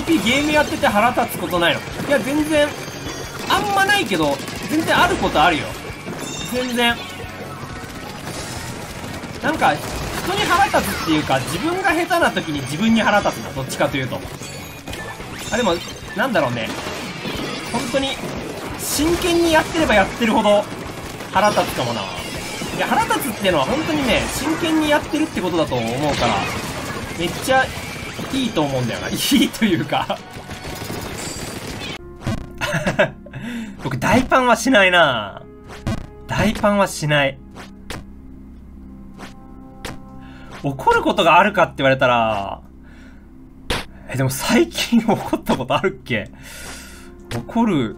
TP ゲームやってて腹立つことないの？いや、全然、あんまないけど、全然あることあるよ。全然。なんか、人に腹立つっていうか、自分が下手な時に自分に腹立つな、どっちかというと。あ、でも、なんだろうね。本当に、真剣にやってればやってるほど、腹立つかもな。いや、腹立つっていうのは本当にね、真剣にやってるってことだと思うから、めっちゃ、いいと思うんだよな。いいというか。僕、大パンはしないな。大パンはしない。怒ることがあるかって言われたら、でも最近怒ったことあるっけ？怒る。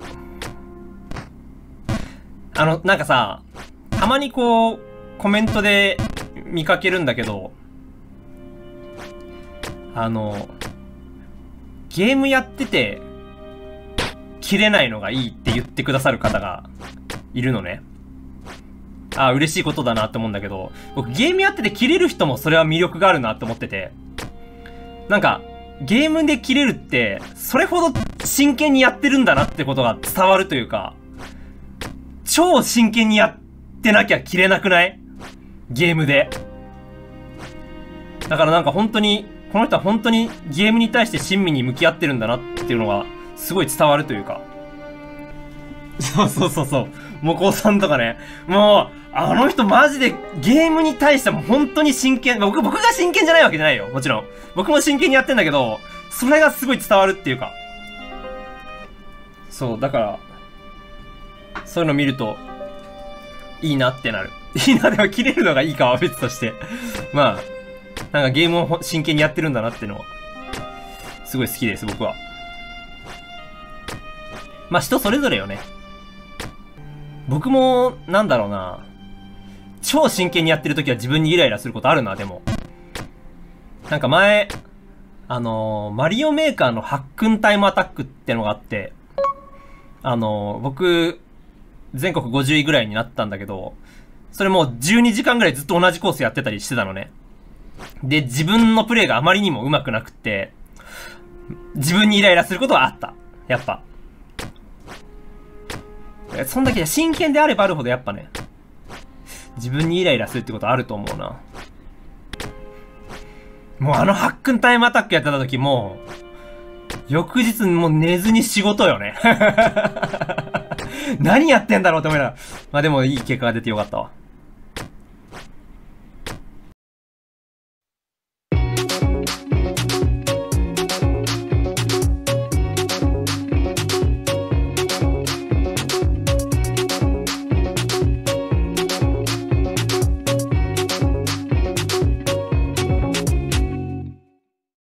なんかさ、たまにこう、コメントで見かけるんだけど、ゲームやってて、切れないのがいいって言ってくださる方がいるのね。ああ、嬉しいことだなって思うんだけど、僕ゲームやってて切れる人もそれは魅力があるなって思ってて、なんか、ゲームで切れるって、それほど真剣にやってるんだなってことが伝わるというか、超真剣にやってなきゃ切れなくない？ゲームで。だからなんか本当に、この人は本当にゲームに対して親身に向き合ってるんだなっていうのが、すごい伝わるというか。そうそうそうそう。もこうさんとかね。もう、あの人マジでゲームに対しても本当に真剣。僕が真剣じゃないわけじゃないよ。もちろん。僕も真剣にやってんだけど、それがすごい伝わるっていうか。そう、だから、そういうの見ると、いいなってなる。いいな、でも切れるのがいいかは別として。まあ、なんかゲームを真剣にやってるんだなっていうのは、すごい好きです、僕は。まあ人それぞれよね。僕も、なんだろうな。超真剣にやってる時は自分にイライラすることあるな、でも。なんか前、マリオメーカーのハックンタイムアタックってのがあって、僕、全国50位ぐらいになったんだけど、それもう12時間ぐらいずっと同じコースやってたりしてたのね。で、自分のプレイがあまりにも上手くなくって、自分にイライラすることはあった。やっぱ。そんだけ真剣であればあるほどやっぱね、自分にイライラするってことあると思うな。もうハックンタイムアタックやってた時もう、翌日もう寝ずに仕事よね。何やってんだろうって思いながら。まあでもいい結果が出てよかったわ。